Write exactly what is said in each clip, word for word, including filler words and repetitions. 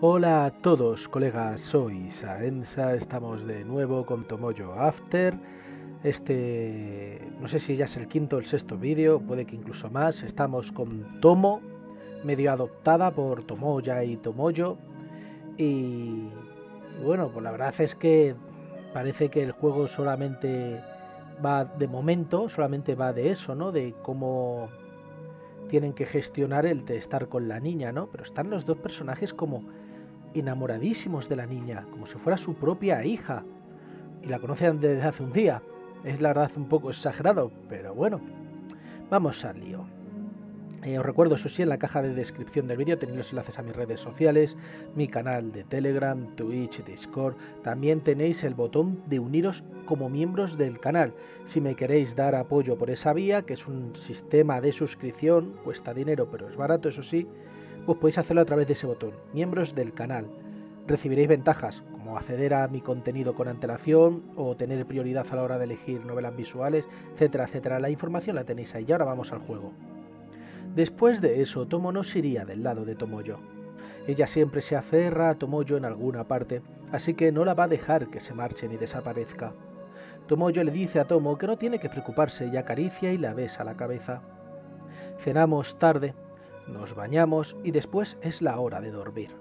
Hola a todos, colegas, soy Saenza, estamos de nuevo con Tomoyo After. Este, no sé si ya es el quinto o el sexto vídeo, puede que incluso más. Estamos con Tomo, medio adoptada por Tomoya y Tomoyo. Y bueno, pues la verdad es que parece que el juego solamente va, de momento, solamente va de eso, ¿no? De cómo tienen que gestionar el de estar con la niña, ¿no? Pero están los dos personajes como enamoradísimos de la niña, como si fuera su propia hija, y la conocen desde hace un día. Es la verdad un poco exagerado, pero bueno, vamos al lío. Eh, os recuerdo, eso sí, en la caja de descripción del vídeo tenéis los enlaces a mis redes sociales, mi canal de Telegram, Twitch, Discord. También tenéis el botón de uniros como miembros del canal. Si me queréis dar apoyo por esa vía, que es un sistema de suscripción, cuesta dinero pero es barato, eso sí, pues podéis hacerlo a través de ese botón, miembros del canal. Recibiréis ventajas, como acceder a mi contenido con antelación o tener prioridad a la hora de elegir novelas visuales, etcétera, etcétera. La información la tenéis ahí y ahora vamos al juego. Después de eso, Tomo no se iría del lado de Tomoyo. Ella siempre se aferra a Tomoyo en alguna parte, así que no la va a dejar que se marche ni desaparezca. Tomoyo le dice a Tomo que no tiene que preocuparse y acaricia y la besa la cabeza. Cenamos tarde, nos bañamos y después es la hora de dormir.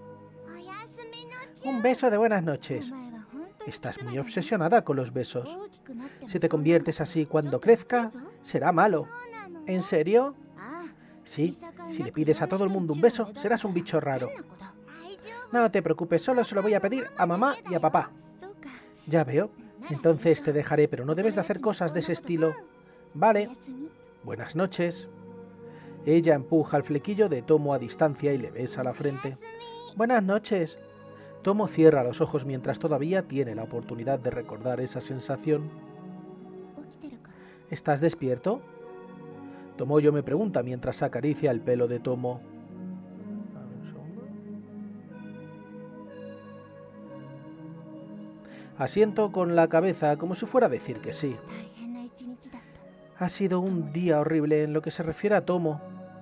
Un beso de buenas noches. Estás muy obsesionada con los besos. Si te conviertes así cuando crezca, será malo. ¿En serio? Sí, si le pides a todo el mundo un beso, serás un bicho raro. No te preocupes, solo se lo voy a pedir a mamá y a papá. Ya veo. Entonces te dejaré, pero no debes de hacer cosas de ese estilo. Vale. Buenas noches. Ella empuja el flequillo de Tomo a distancia y le besa la frente. Buenas noches. Tomo cierra los ojos mientras todavía tiene la oportunidad de recordar esa sensación. ¿Estás despierto? Tomoyo me pregunta mientras acaricia el pelo de Tomo. Asiento con la cabeza como si fuera a decir que sí. Ha sido un día horrible en lo que se refiere a Tomo.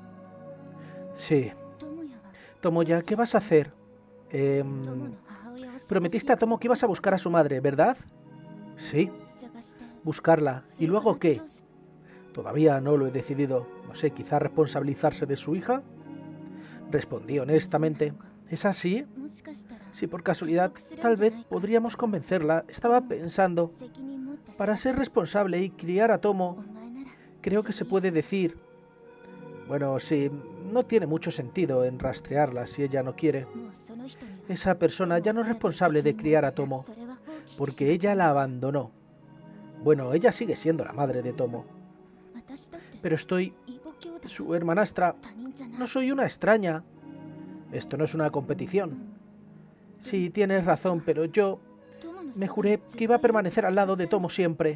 Sí. Tomoya, ¿qué vas a hacer? Eh, prometiste a Tomo que ibas a buscar a su madre, ¿verdad? Sí. Buscarla. ¿Y luego qué? Todavía no lo he decidido. No sé, quizá responsabilizarse de su hija. Respondí honestamente. ¿Es así? Si por casualidad, tal vez podríamos convencerla. Estaba pensando. Para ser responsable y criar a Tomo, creo que se puede decir... Bueno, sí, no tiene mucho sentido en rastrearla si ella no quiere. Esa persona ya no es responsable de criar a Tomo, porque ella la abandonó. Bueno, ella sigue siendo la madre de Tomo. Pero estoy... su hermanastra... No soy una extraña. Esto no es una competición. Sí, tienes razón, pero yo... me juré que iba a permanecer al lado de Tomo siempre.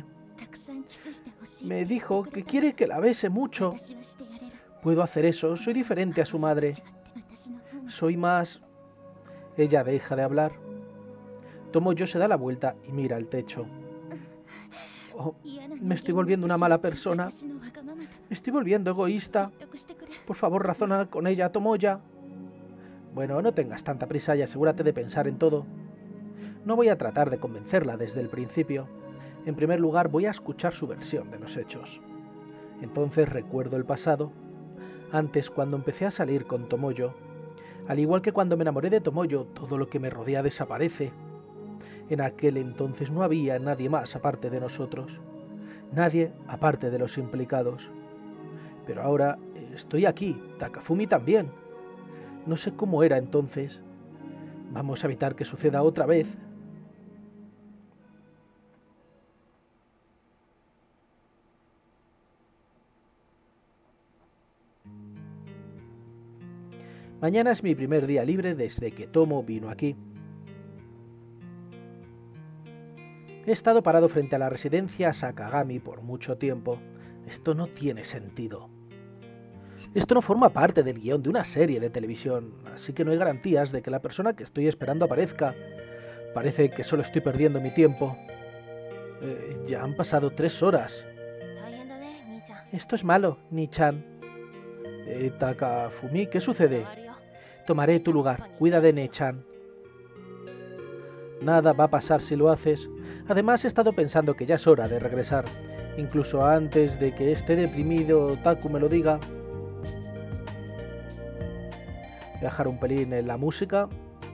Me dijo que quiere que la bese mucho. Puedo hacer eso, soy diferente a su madre. Soy más... Ella deja de hablar. Tomoyo se da la vuelta y mira al techo. Oh, me estoy volviendo una mala persona. Me estoy volviendo egoísta. Por favor, razona con ella, Tomoya. Bueno, no tengas tanta prisa y asegúrate de pensar en todo. No voy a tratar de convencerla desde el principio. En primer lugar, voy a escuchar su versión de los hechos. Entonces recuerdo el pasado. Antes, cuando empecé a salir con Tomoyo. Al igual que cuando me enamoré de Tomoyo, todo lo que me rodea desaparece. En aquel entonces no había nadie más aparte de nosotros. Nadie aparte de los implicados. Pero ahora estoy aquí, Takafumi también. No sé cómo era entonces. Vamos a evitar que suceda otra vez. Mañana es mi primer día libre desde que Tomo vino aquí. He estado parado frente a la residencia Sakagami por mucho tiempo. Esto no tiene sentido. Esto no forma parte del guión de una serie de televisión, así que no hay garantías de que la persona que estoy esperando aparezca. Parece que solo estoy perdiendo mi tiempo. Eh, ya han pasado tres horas. Esto es malo, Ni-chan. Eh, Takafumi, ¿qué sucede? Tomaré tu lugar. Cuida de Ne-chan. Nada va a pasar si lo haces. Además, he estado pensando que ya es hora de regresar. Incluso antes de que esté deprimido Taku me lo diga. Voy a dejar un pelín en la música.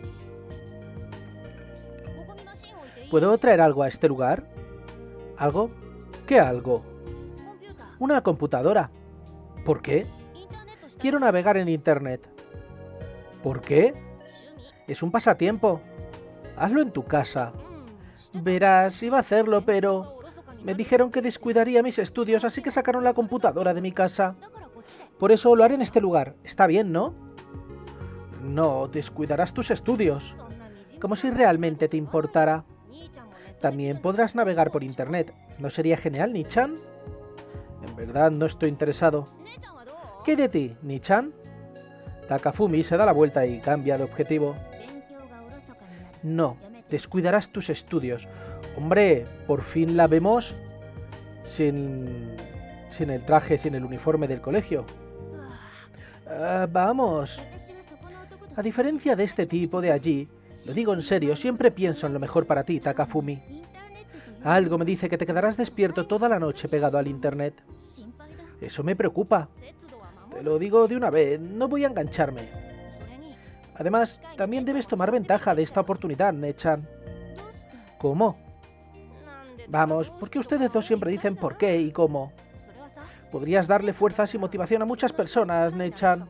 ¿Puedo traer algo a este lugar? ¿Algo? ¿Qué algo? Una computadora. ¿Por qué? Quiero navegar en internet. ¿Por qué? Es un pasatiempo. Hazlo en tu casa. Verás, iba a hacerlo, pero me dijeron que descuidaría mis estudios, así que sacaron la computadora de mi casa. Por eso lo haré en este lugar. Está bien, ¿no? No, descuidarás tus estudios. Como si realmente te importara. También podrás navegar por internet. ¿No sería genial, Ni-chan? En verdad no estoy interesado. ¿Qué de ti, Ni-chan? Takafumi se da la vuelta y cambia de objetivo. No, descuidarás tus estudios. Hombre, por fin la vemos sin, sin el traje, sin el uniforme del colegio. Uh, vamos. A diferencia de este tipo de allí, lo digo en serio, siempre pienso en lo mejor para ti, Takafumi. Algo me dice que te quedarás despierto toda la noche pegado al internet. Eso me preocupa. Te lo digo de una vez, no voy a engancharme. Además, también debes tomar ventaja de esta oportunidad, Ne-chan. ¿Cómo? Vamos, porque ustedes dos siempre dicen por qué y cómo. Podrías darle fuerzas y motivación a muchas personas, Ne-chan.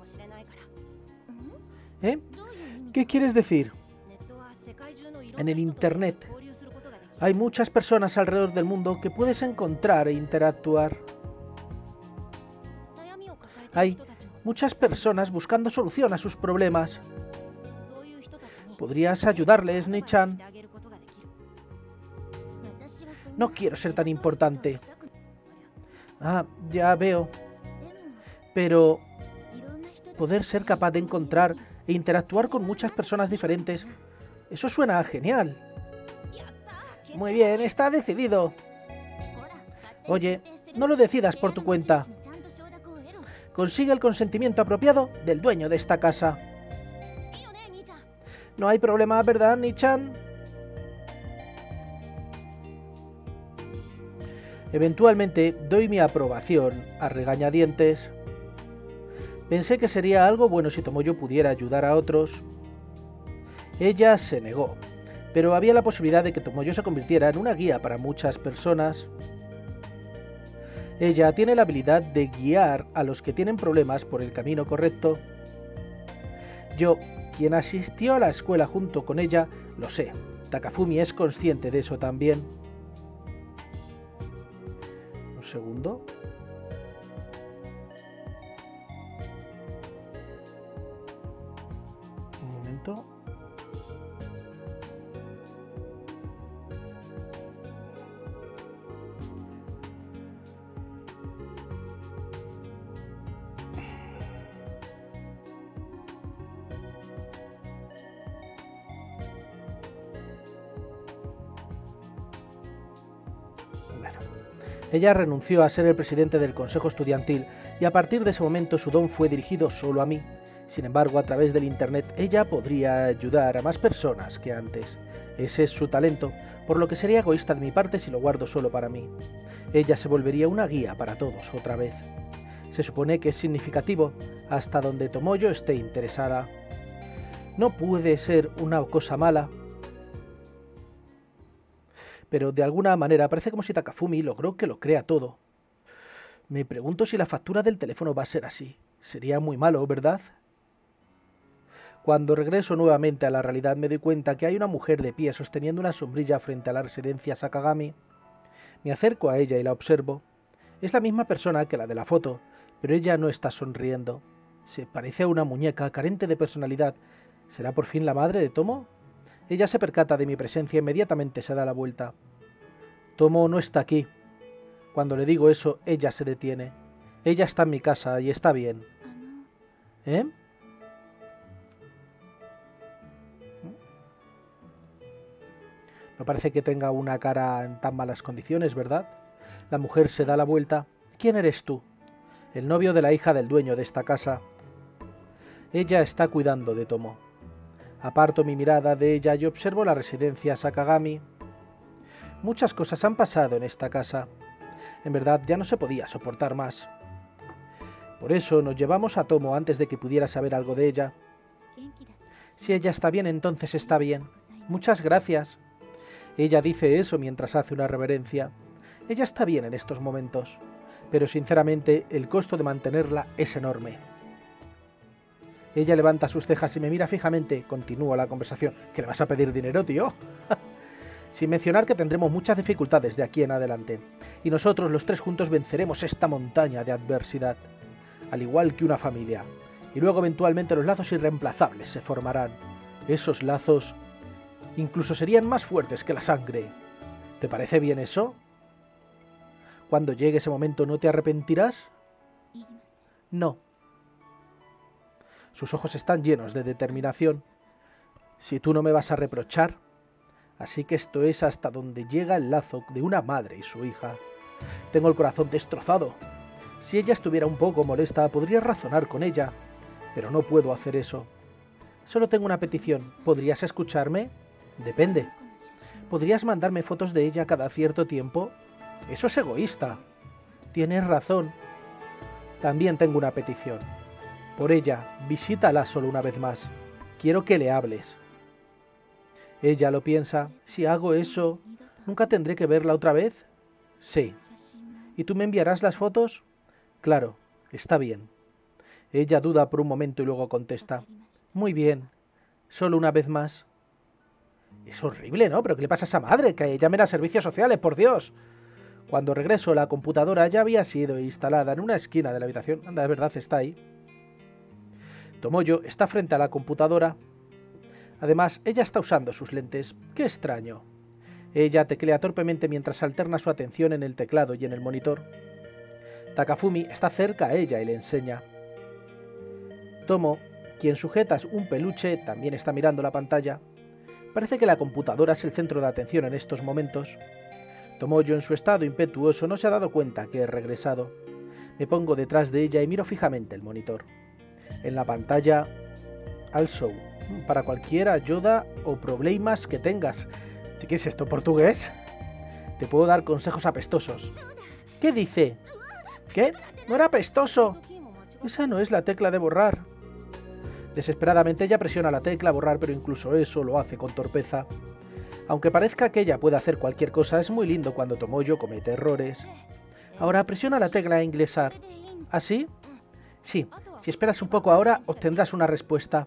¿Eh? ¿Qué quieres decir? En el internet hay muchas personas alrededor del mundo que puedes encontrar e interactuar. Hay muchas personas buscando solución a sus problemas. ¿Podrías ayudarles, Ne-chan? No quiero ser tan importante. Ah, ya veo. Pero poder ser capaz de encontrar e interactuar con muchas personas diferentes, eso suena genial. Muy bien, está decidido. Oye, no lo decidas por tu cuenta. Consigue el consentimiento apropiado del dueño de esta casa. No hay problema, ¿verdad, Ni-chan? Eventualmente doy mi aprobación a regañadientes. Pensé que sería algo bueno si Tomoyo pudiera ayudar a otros. Ella se negó, pero había la posibilidad de que Tomoyo se convirtiera en una guía para muchas personas. Ella tiene la habilidad de guiar a los que tienen problemas por el camino correcto. Yo, quien asistió a la escuela junto con ella, lo sé. Takafumi es consciente de eso también. Un segundo. Un momento. Ella renunció a ser el presidente del consejo estudiantil y a partir de ese momento su don fue dirigido solo a mí. Sin embargo, a través del internet ella podría ayudar a más personas que antes. Ese es su talento, por lo que sería egoísta de mi parte si lo guardo solo para mí. Ella se volvería una guía para todos otra vez. Se supone que es significativo, hasta donde Tomoyo esté interesada. No puede ser una cosa mala. Pero de alguna manera parece como si Takafumi logró que lo crea todo. Me pregunto si la factura del teléfono va a ser así. Sería muy malo, ¿verdad? Cuando regreso nuevamente a la realidad me doy cuenta que hay una mujer de pie sosteniendo una sombrilla frente a la residencia Sakagami. Me acerco a ella y la observo. Es la misma persona que la de la foto, pero ella no está sonriendo. Se parece a una muñeca carente de personalidad. ¿Será por fin la madre de Tomo? Ella se percata de mi presencia e inmediatamente se da la vuelta. Tomo no está aquí. Cuando le digo eso, ella se detiene. Ella está en mi casa y está bien. ¿Eh? No parece que tenga una cara en tan malas condiciones, ¿verdad? La mujer se da la vuelta. ¿Quién eres tú? El novio de la hija del dueño de esta casa. Ella está cuidando de Tomo. Aparto mi mirada de ella y observo la residencia Sakagami. Muchas cosas han pasado en esta casa. En verdad ya no se podía soportar más. Por eso nos llevamos a Tomo antes de que pudiera saber algo de ella. Si ella está bien, entonces está bien. Muchas gracias. Ella dice eso mientras hace una reverencia. Ella está bien en estos momentos, pero sinceramente el costo de mantenerla es enorme. Ella levanta sus cejas y me mira fijamente. Continúa la conversación. ¿Qué le vas a pedir dinero, tío? Sin mencionar que tendremos muchas dificultades de aquí en adelante. Y nosotros los tres juntos venceremos esta montaña de adversidad. Al igual que una familia. Y luego eventualmente los lazos irreemplazables se formarán. Esos lazos incluso serían más fuertes que la sangre. ¿Te parece bien eso? Cuando llegue ese momento, ¿no te arrepentirás? No. Sus ojos están llenos de determinación. Si tú no me vas a reprochar. Así que esto es hasta donde llega el lazo de una madre y su hija. Tengo el corazón destrozado. Si ella estuviera un poco molesta, podría razonar con ella. Pero no puedo hacer eso. Solo tengo una petición. ¿Podrías escucharme? Depende. ¿Podrías mandarme fotos de ella cada cierto tiempo? Eso es egoísta. Tienes razón. También tengo una petición. Por ella, visítala solo una vez más. Quiero que le hables. Ella lo piensa. Si hago eso, ¿nunca tendré que verla otra vez? Sí. ¿Y tú me enviarás las fotos? Claro, está bien. Ella duda por un momento y luego contesta. Muy bien. Solo una vez más. Es horrible, ¿no? ¿Pero qué le pasa a esa madre? Que llamen a servicios sociales, por Dios. Cuando regreso, la computadora ya había sido instalada en una esquina de la habitación. Anda, de verdad, está ahí. Tomoyo está frente a la computadora. Además, ella está usando sus lentes. ¡Qué extraño! Ella teclea torpemente mientras alterna su atención en el teclado y en el monitor. Takafumi está cerca a ella y le enseña. Tomo, quien sujeta un peluche, también está mirando la pantalla. Parece que la computadora es el centro de atención en estos momentos. Tomoyo, en su estado impetuoso, no se ha dado cuenta que he regresado. Me pongo detrás de ella y miro fijamente el monitor. En la pantalla, also, para cualquier ayuda o problemas que tengas. ¿Qué es esto, portugués? Te puedo dar consejos apestosos. ¿Qué dice? ¿Qué? ¡No era apestoso! Esa no es la tecla de borrar. Desesperadamente ella presiona la tecla borrar, pero incluso eso lo hace con torpeza. Aunque parezca que ella puede hacer cualquier cosa, es muy lindo cuando Tomoyo comete errores. Ahora presiona la tecla ingresar. ¿Así? Sí. Si esperas un poco ahora, obtendrás una respuesta.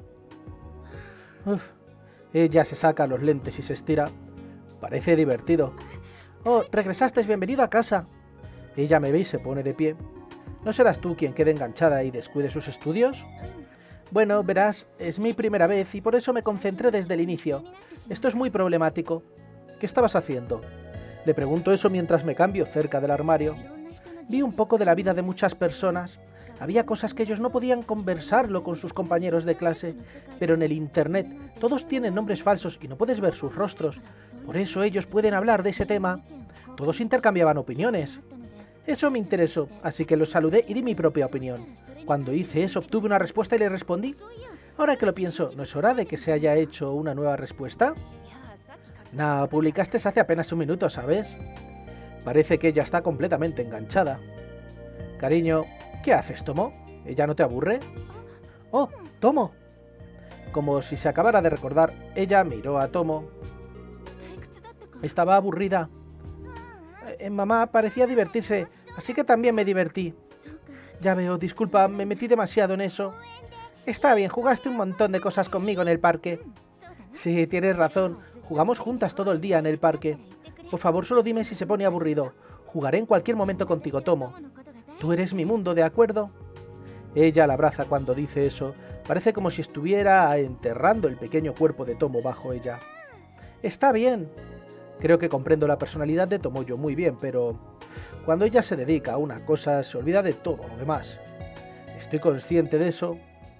Uf. Ella se saca los lentes y se estira. Parece divertido. Oh, regresaste, bienvenido a casa. Ella me ve y se pone de pie. ¿No serás tú quien quede enganchada y descuide sus estudios? Bueno, verás, es mi primera vez y por eso me concentré desde el inicio. Esto es muy problemático. ¿Qué estabas haciendo? Le pregunto eso mientras me cambio cerca del armario. Vi un poco de la vida de muchas personas. Había cosas que ellos no podían conversarlo con sus compañeros de clase, pero en el internet todos tienen nombres falsos y no puedes ver sus rostros. Por eso ellos pueden hablar de ese tema. Todos intercambiaban opiniones. Eso me interesó, así que los saludé y di mi propia opinión. Cuando hice eso obtuve una respuesta y le respondí. Ahora que lo pienso, ¿no es hora de que se haya hecho una nueva respuesta? No, publicaste hace apenas un minuto, ¿sabes? Parece que ella está completamente enganchada. Cariño, ¿qué haces, Tomo? ¿Ella no te aburre? ¡Oh, Tomo! Como si se acabara de recordar, ella miró a Tomo. Estaba aburrida. Eh, mamá parecía divertirse, así que también me divertí. Ya veo, disculpa, me metí demasiado en eso. Está bien, jugaste un montón de cosas conmigo en el parque. Sí, tienes razón, jugamos juntas todo el día en el parque. Por favor, solo dime si se pone aburrido. Jugaré en cualquier momento contigo, Tomo. Tú eres mi mundo, ¿de acuerdo? Ella la abraza cuando dice eso. Parece como si estuviera enterrando el pequeño cuerpo de Tomo bajo ella. Está bien. Creo que comprendo la personalidad de Tomoyo muy bien, pero cuando ella se dedica a una cosa, se olvida de todo lo demás. Estoy consciente de eso.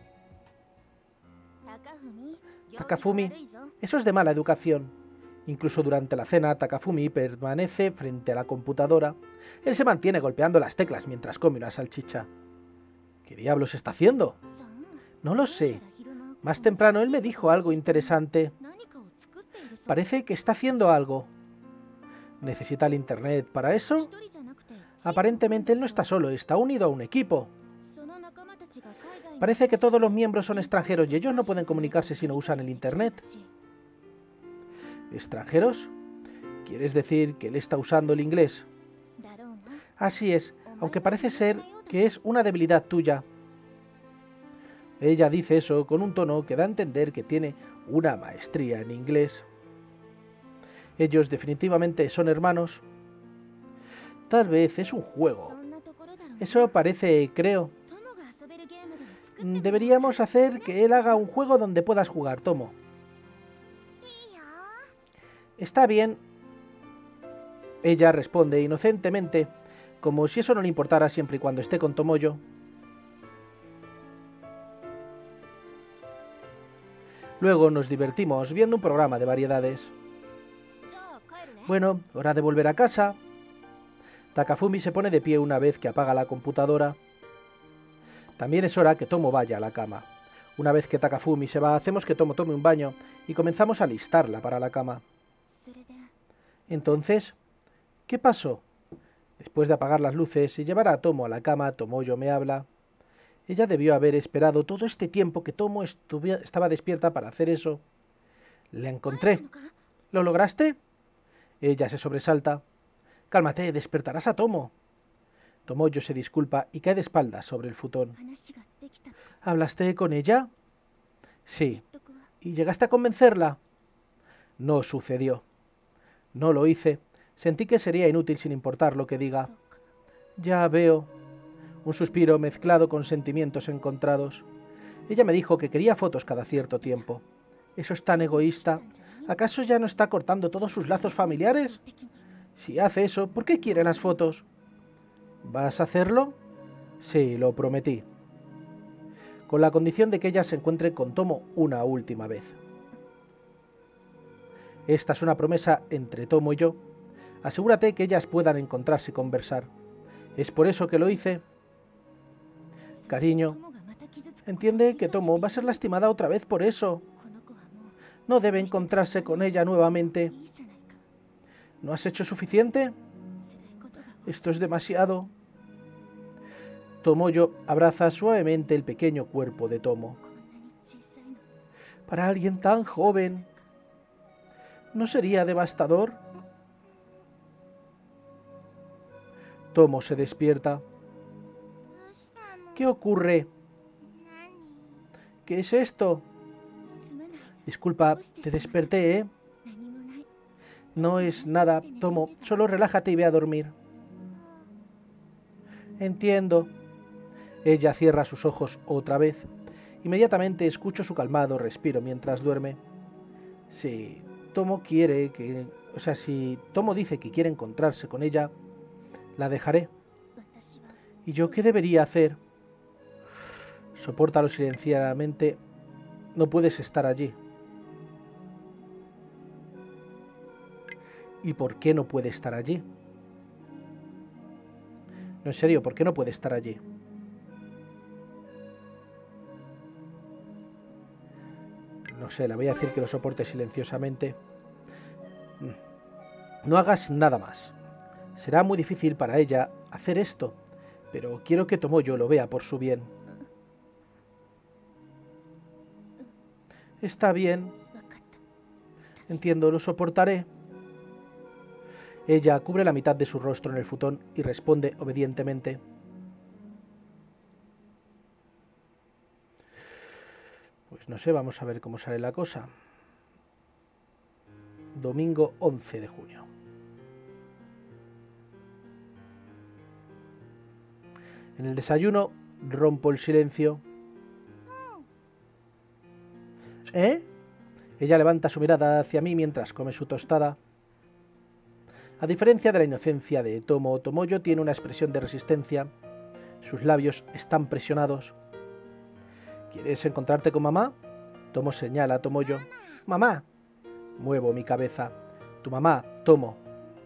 Takafumi, eso es de mala educación. Incluso durante la cena, Takafumi permanece frente a la computadora. Él se mantiene golpeando las teclas mientras come una salchicha. ¿Qué diablos está haciendo? No lo sé. Más temprano él me dijo algo interesante. Parece que está haciendo algo. ¿Necesita el internet para eso? Aparentemente él no está solo, está unido a un equipo. Parece que todos los miembros son extranjeros y ellos no pueden comunicarse si no usan el internet. ¿Extranjeros? ¿Quieres decir que él está usando el inglés? Así es, aunque parece ser que es una debilidad tuya. Ella dice eso con un tono que da a entender que tiene una maestría en inglés. Ellos definitivamente son hermanos. Tal vez es un juego. Eso parece, creo. Deberíamos hacer que él haga un juego donde puedas jugar, Tomo. Está bien. Ella responde inocentemente, como si eso no le importara siempre y cuando esté con Tomoyo. Luego nos divertimos viendo un programa de variedades. Bueno, hora de volver a casa. Takafumi se pone de pie una vez que apaga la computadora. También es hora que Tomo vaya a la cama. Una vez que Takafumi se va, hacemos que Tomo tome un baño y comenzamos a alistarla para la cama. Entonces, ¿qué pasó? Después de apagar las luces y llevar a Tomo a la cama, Tomoyo me habla. Ella debió haber esperado todo este tiempo que Tomo estaba despierta para hacer eso. La encontré. ¿Lo lograste? Ella se sobresalta. Cálmate, despertarás a Tomo. Tomoyo se disculpa y cae de espaldas sobre el futón. ¿Hablaste con ella? Sí. ¿Y llegaste a convencerla? No sucedió. No lo hice. Sentí que sería inútil sin importar lo que diga. Ya veo. Un suspiro mezclado con sentimientos encontrados. Ella me dijo que quería fotos cada cierto tiempo. ¿Eso es tan egoísta? ¿Acaso ya no está cortando todos sus lazos familiares? Si hace eso, ¿por qué quiere las fotos? ¿Vas a hacerlo? Sí, lo prometí. Con la condición de que ella se encuentre con Tomo una última vez. Esta es una promesa entre Tomo y yo. Asegúrate que ellas puedan encontrarse y conversar. ¿Es por eso que lo hice? Cariño, entiende que Tomo va a ser lastimada otra vez por eso. No debe encontrarse con ella nuevamente. ¿No has hecho suficiente? Esto es demasiado. Tomoyo abraza suavemente el pequeño cuerpo de Tomo. Para alguien tan joven, ¿no sería devastador? Tomo se despierta. ¿Qué ocurre? ¿Qué es esto? Disculpa, te desperté, ¿eh? No es nada, Tomo, solo relájate y ve a dormir. Entiendo. Ella cierra sus ojos otra vez. Inmediatamente escucho su calmado respiro mientras duerme. Si Tomo quiere que... O sea, si Tomo dice que quiere encontrarse con ella, la dejaré. ¿Y yo qué debería hacer? Sopórtalo silenciadamente. No puedes estar allí. ¿Y por qué no puede estar allí? No, en serio, ¿por qué no puede estar allí? No sé, le voy a decir que lo soporte silenciosamente. No hagas nada más. Será muy difícil para ella hacer esto, pero quiero que Tomoyo lo vea por su bien. Está bien. Entiendo, lo soportaré. Ella cubre la mitad de su rostro en el futón y responde obedientemente. Pues no sé, vamos a ver cómo sale la cosa. Domingo once de junio. En el desayuno rompo el silencio. ¿Eh? Ella levanta su mirada hacia mí mientras come su tostada. A diferencia de la inocencia de Tomo, Tomoyo tiene una expresión de resistencia. Sus labios están presionados. ¿Quieres encontrarte con mamá? Tomo señala a Tomoyo. ¡Mamá! Muevo mi cabeza. Tu mamá, Tomo.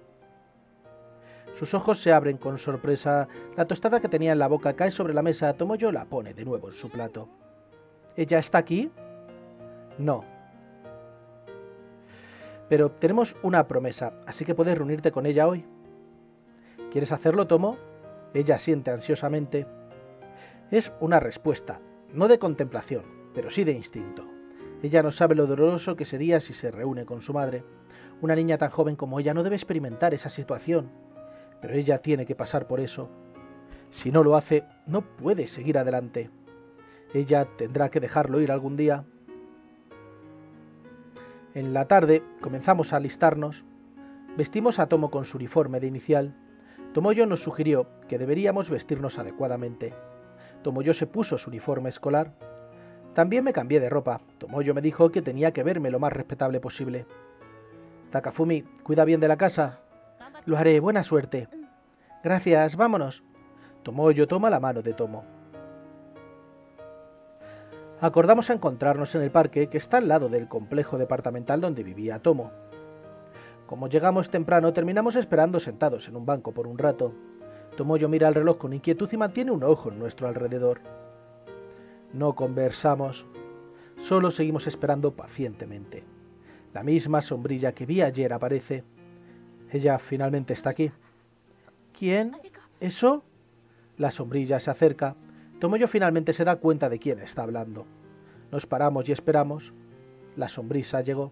Sus ojos se abren con sorpresa. La tostada que tenía en la boca cae sobre la mesa. Tomoyo la pone de nuevo en su plato. ¿Ella está aquí? No. Pero tenemos una promesa, así que puedes reunirte con ella hoy. ¿Quieres hacerlo, Tomo? Ella asiente ansiosamente. Es una respuesta, no de contemplación, pero sí de instinto. Ella no sabe lo doloroso que sería si se reúne con su madre. Una niña tan joven como ella no debe experimentar esa situación, pero ella tiene que pasar por eso. Si no lo hace, no puede seguir adelante. Ella tendrá que dejarlo ir algún día. En la tarde comenzamos a alistarnos. Vestimos a Tomo con su uniforme de inicial. Tomoyo nos sugirió que deberíamos vestirnos adecuadamente. Tomoyo se puso su uniforme escolar. También me cambié de ropa. Tomoyo me dijo que tenía que verme lo más respetable posible. Takafumi, cuida bien de la casa. Lo haré, buena suerte. Gracias, vámonos. Tomoyo toma la mano de Tomo. Acordamos encontrarnos en el parque que está al lado del complejo departamental donde vivía Tomo. Como llegamos temprano, terminamos esperando sentados en un banco por un rato. Tomoyo mira el reloj con inquietud y mantiene un ojo en nuestro alrededor. No conversamos, solo seguimos esperando pacientemente. La misma sombrilla que vi ayer aparece. Ella finalmente está aquí. ¿Quién? ¿Eso? La sombrilla se acerca. Tomoyo finalmente se da cuenta de quién está hablando. Nos paramos y esperamos. La sombrilla llegó.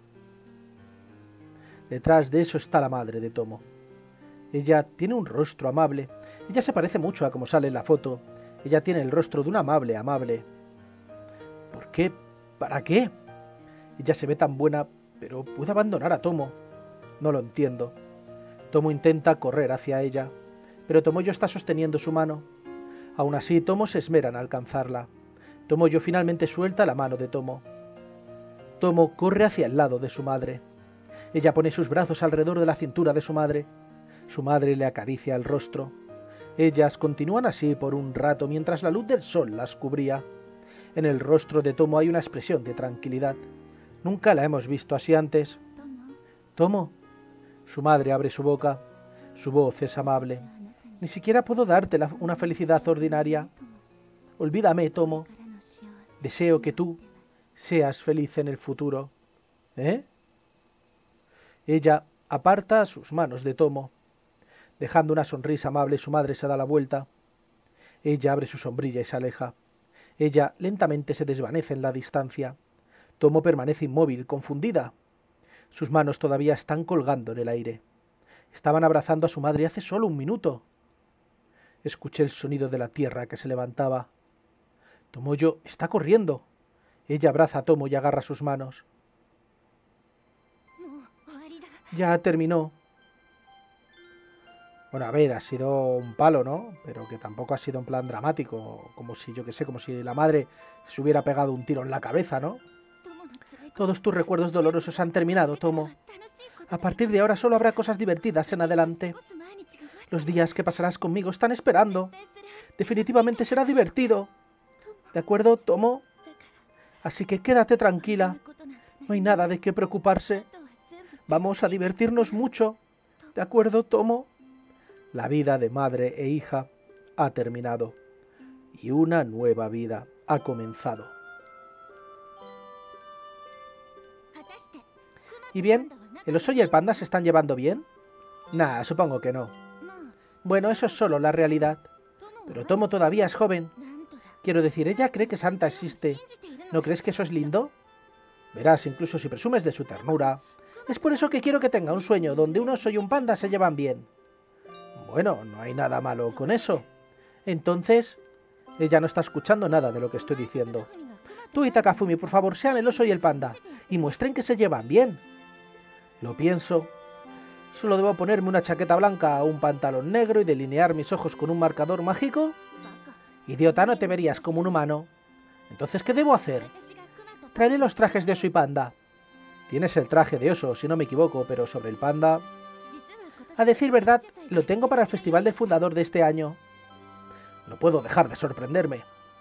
Detrás de eso está la madre de Tomo. Ella tiene un rostro amable. Ella se parece mucho a como sale en la foto. Ella tiene el rostro de una amable amable. ¿Por qué? ¿Para qué? Ella se ve tan buena, pero puede abandonar a Tomo. No lo entiendo. Tomo intenta correr hacia ella, pero Tomoyo está sosteniendo su mano. Aún así, Tomo se esmera en alcanzarla. Tomoyo finalmente suelta la mano de Tomo. Tomo corre hacia el lado de su madre. Ella pone sus brazos alrededor de la cintura de su madre. Su madre le acaricia el rostro. Ellas continúan así por un rato mientras la luz del sol las cubría. En el rostro de Tomo hay una expresión de tranquilidad. Nunca la hemos visto así antes. Tomo. Su madre abre su boca. Su voz es amable. Ni siquiera puedo darte la, una felicidad ordinaria. Olvídame, Tomo. Deseo que tú seas feliz en el futuro. ¿Eh? Ella aparta sus manos de Tomo. Dejando una sonrisa amable, su madre se da la vuelta. Ella abre su sombrilla y se aleja. Ella lentamente se desvanece en la distancia. Tomo permanece inmóvil, confundida. Sus manos todavía están colgando en el aire. Estaban abrazando a su madre hace solo un minuto. Escuché el sonido de la tierra que se levantaba. Tomoyo está corriendo. Ella abraza a Tomo y agarra sus manos. Ya terminó. Bueno, a ver, ha sido un palo, ¿no? Pero que tampoco ha sido en plan dramático, como si, yo qué sé, como si la madre se hubiera pegado un tiro en la cabeza, ¿no? Todos tus recuerdos dolorosos han terminado, Tomo. A partir de ahora solo habrá cosas divertidas en adelante. Los días que pasarás conmigo están esperando. Definitivamente será divertido. ¿De acuerdo, Tomo? Así que quédate tranquila. No hay nada de qué preocuparse. Vamos a divertirnos mucho. ¿De acuerdo, Tomo? La vida de madre e hija ha terminado. Y una nueva vida ha comenzado. ¿Y bien? ¿El oso y el panda se están llevando bien? Nah, supongo que no. Bueno, eso es solo la realidad. Pero Tomo todavía es joven. Quiero decir, ella cree que Santa existe. ¿No crees que eso es lindo? Verás, incluso si presumes de su ternura. Es por eso que quiero que tenga un sueño donde un oso y un panda se llevan bien. Bueno, no hay nada malo con eso. Entonces, ella no está escuchando nada de lo que estoy diciendo. Tú y Takafumi, por favor, sean el oso y el panda, y muestren que se llevan bien. Lo pienso. ¿Solo debo ponerme una chaqueta blanca, un pantalón negro y delinear mis ojos con un marcador mágico? Idiota, no te verías como un humano. Entonces, ¿qué debo hacer? Traeré los trajes de oso y panda. Tienes el traje de oso, si no me equivoco, pero sobre el panda... A decir verdad, lo tengo para el festival del fundador de este año. No puedo dejar de sorprenderme.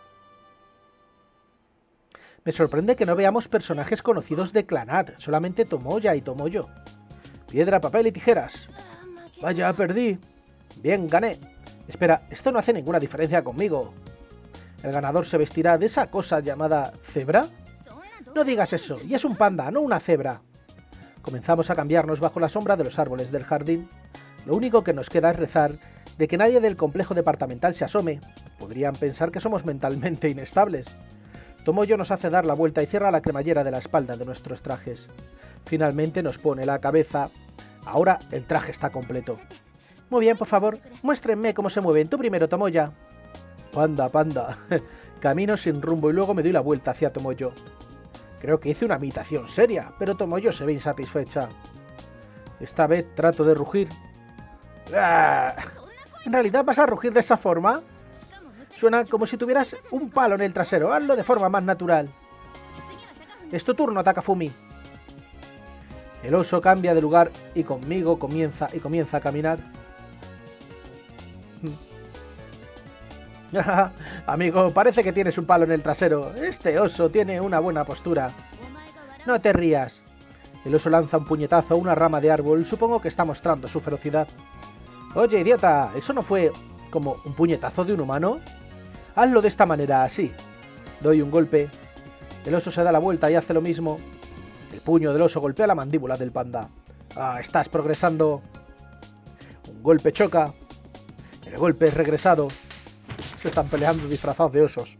Me sorprende que no veamos personajes conocidos de Clannad, solamente Tomoya y Tomoyo. Piedra, papel y tijeras. Vaya, perdí. Bien, gané. Espera, esto no hace ninguna diferencia conmigo. ¿El ganador se vestirá de esa cosa llamada cebra? No digas eso, y es un panda, no una cebra. Comenzamos a cambiarnos bajo la sombra de los árboles del jardín. Lo único que nos queda es rezar de que nadie del complejo departamental se asome. Podrían pensar que somos mentalmente inestables. Tomoyo nos hace dar la vuelta y cierra la cremallera de la espalda de nuestros trajes. Finalmente nos pone la cabeza. Ahora el traje está completo. Muy bien, por favor, muéstrenme cómo se mueven. Tú primero, Tomoya. Panda, panda. Camino sin rumbo y luego me doy la vuelta hacia Tomoyo. Creo que hice una imitación seria, pero Tomoyo se ve insatisfecha. Esta vez trato de rugir. ¡Ah! ¿En realidad vas a rugir de esa forma? Suena como si tuvieras un palo en el trasero. Hazlo de forma más natural. Es tu turno, Takafumi. El oso cambia de lugar y conmigo comienza y comienza a caminar. Amigo, parece que tienes un palo en el trasero. Este oso tiene una buena postura. No te rías. El oso lanza un puñetazo a una rama de árbol. Supongo que está mostrando su ferocidad. Oye, idiota, ¿eso no fue como un puñetazo de un humano? Hazlo de esta manera, así. Doy un golpe. El oso se da la vuelta y hace lo mismo. El puño del oso golpea la mandíbula del panda. Ah, estás progresando. Un golpe choca. El golpe es regresado. Se están peleando disfrazados de osos.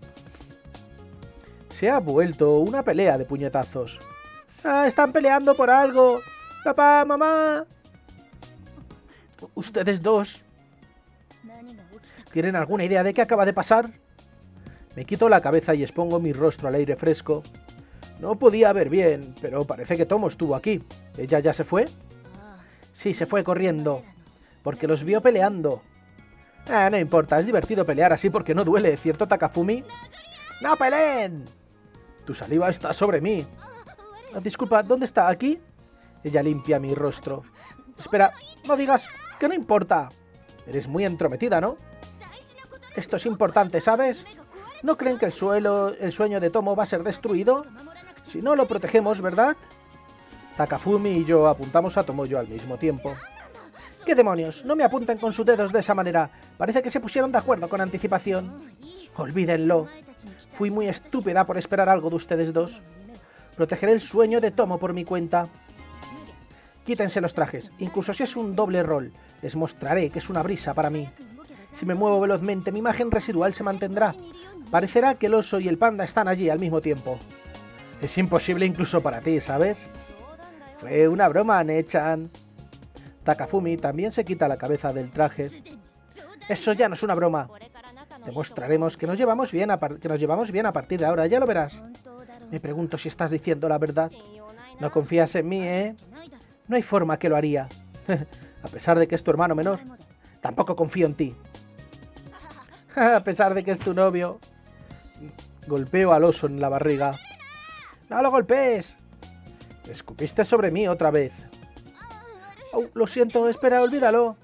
Se ha vuelto una pelea de puñetazos. ¡Ah, están peleando por algo! ¡Papá, mamá! ¿Ustedes dos tienen alguna idea de qué acaba de pasar? Me quito la cabeza y expongo mi rostro al aire fresco. No podía ver bien, pero parece que Tomo estuvo aquí. ¿Ella ya se fue? Sí, se fue corriendo, porque los vio peleando. Ah, no importa, es divertido pelear así porque no duele, ¿cierto, Takafumi? ¡No peleen! Tu saliva está sobre mí. Ah, disculpa, ¿dónde está? ¿Aquí? Ella limpia mi rostro. Espera, no digas que no importa. Eres muy entrometida, ¿no? Esto es importante, ¿sabes? ¿No creen que el, suelo, el sueño de Tomo va a ser destruido? Si no lo protegemos, ¿verdad? Takafumi y yo apuntamos a Tomoyo al mismo tiempo. ¿Qué demonios? No me apunten con sus dedos de esa manera. Parece que se pusieron de acuerdo con anticipación. Olvídenlo. Fui muy estúpida por esperar algo de ustedes dos. Protegeré el sueño de Tomo por mi cuenta. Quítense los trajes, incluso si es un doble rol. Les mostraré que es una brisa para mí. Si me muevo velozmente, mi imagen residual se mantendrá. Parecerá que el oso y el panda están allí al mismo tiempo. Es imposible incluso para ti, ¿sabes? Fue una broma, Ne-chan. Takafumi también se quita la cabeza del traje. Eso ya no es una broma. Demostraremos que nos llevamos bien a, que nos llevamos bien a partir de ahora, ya lo verás. Me pregunto si estás diciendo la verdad. No confías en mí, ¿eh? No hay forma que lo haría. A pesar de que es tu hermano menor, tampoco confío en ti. A pesar de que es tu novio. Golpeo al oso en la barriga. ¡No lo golpees! Escupiste sobre mí otra vez. Oh, lo siento, espera, olvídalo.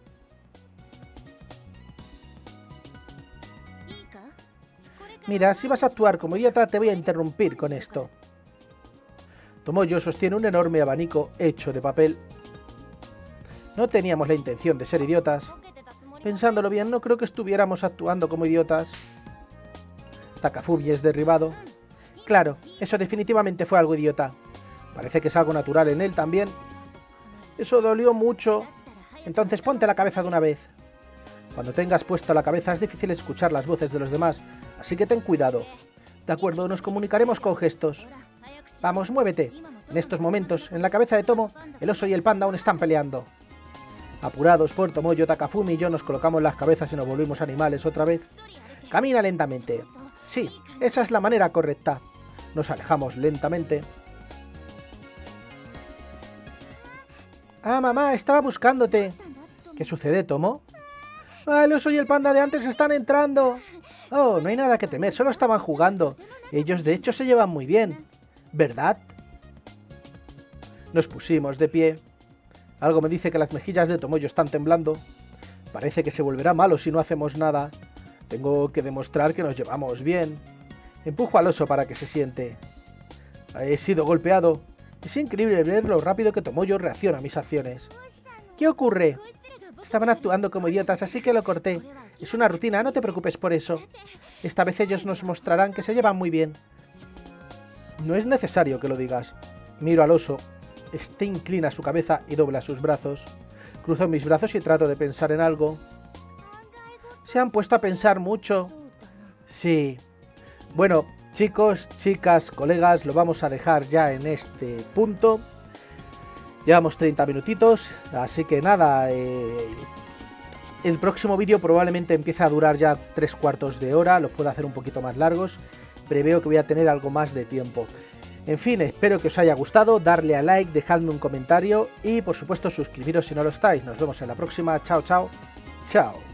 Mira, si vas a actuar como idiota, te voy a interrumpir con esto. Tomoyo sostiene un enorme abanico hecho de papel. No teníamos la intención de ser idiotas. Pensándolo bien, no creo que estuviéramos actuando como idiotas. Takafumi es derribado. Claro, eso definitivamente fue algo idiota. Parece que es algo natural en él también. Eso dolió mucho. Entonces ponte la cabeza de una vez. Cuando tengas puesta la cabeza es difícil escuchar las voces de los demás, así que ten cuidado. De acuerdo, nos comunicaremos con gestos. Vamos, muévete. En estos momentos, en la cabeza de Tomo, el oso y el panda aún están peleando. Apurados por Tomoyo, Takafumi y yo nos colocamos las cabezas y nos volvimos animales otra vez. Camina lentamente. Sí, esa es la manera correcta. Nos alejamos lentamente. Ah, mamá, estaba buscándote. ¿Qué sucede, Tomo? Ah, el oso y el panda de antes están entrando. Oh, no hay nada que temer, solo estaban jugando. Ellos de hecho se llevan muy bien, ¿verdad? Nos pusimos de pie. Algo me dice que las mejillas de Tomoyo están temblando. Parece que se volverá malo si no hacemos nada. Tengo que demostrar que nos llevamos bien. Empujo al oso para que se siente. He sido golpeado. Es increíble ver lo rápido que Tomoyo reacciona a mis acciones. ¿Qué ocurre? Estaban actuando como idiotas, así que lo corté. Es una rutina, no te preocupes por eso. Esta vez ellos nos mostrarán que se llevan muy bien. No es necesario que lo digas. Miro al oso. Este inclina su cabeza y dobla sus brazos. Cruzo mis brazos y trato de pensar en algo. ¿Se han puesto a pensar mucho? Sí. Bueno, chicos, chicas, colegas, lo vamos a dejar ya en este punto. Llevamos treinta minutitos, así que nada, eh, el próximo vídeo probablemente empiece a durar ya tres cuartos de hora, los puedo hacer un poquito más largos, preveo que voy a tener algo más de tiempo. En fin, espero que os haya gustado, darle a like, dejadme un comentario y por supuesto suscribiros si no lo estáis. Nos vemos en la próxima, chao, chao, chao.